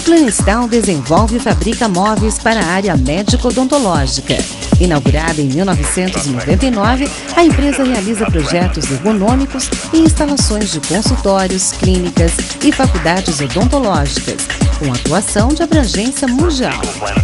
Planistal desenvolve e fabrica móveis para a área médico-odontológica. Inaugurada em 1999, a empresa realiza projetos ergonômicos e instalações de consultórios, clínicas e faculdades odontológicas, com atuação de abrangência mundial.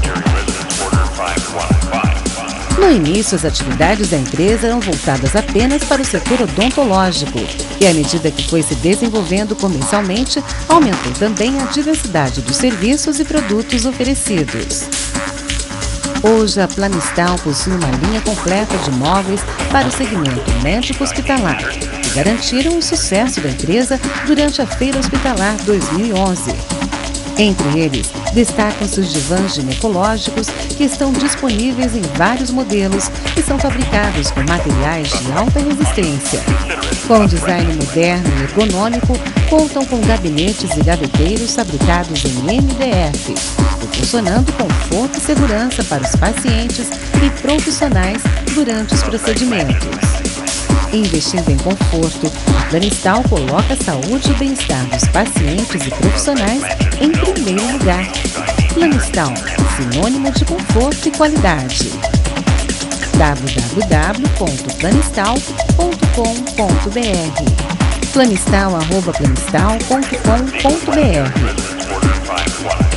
No início, as atividades da empresa eram voltadas apenas para o setor odontológico e, à medida que foi se desenvolvendo comercialmente, aumentou também a diversidade dos serviços e produtos oferecidos. Hoje, a Planistal possui uma linha completa de móveis para o segmento médico-hospitalar, que garantiram o sucesso da empresa durante a Feira Hospitalar 2011. Entre eles, destacam-se os divãs ginecológicos, que estão disponíveis em vários modelos e são fabricados com materiais de alta resistência. Com design moderno e ergonômico, contam com gabinetes e gaveteiros fabricados em MDF, proporcionando conforto e segurança para os pacientes e profissionais durante os procedimentos. Investindo em conforto, a Planistal coloca a saúde e o bem-estar dos pacientes e profissionais em primeiro lugar. Planistal, sinônimo de conforto e qualidade. www.planistal.com.br Planistal@planistal.com.br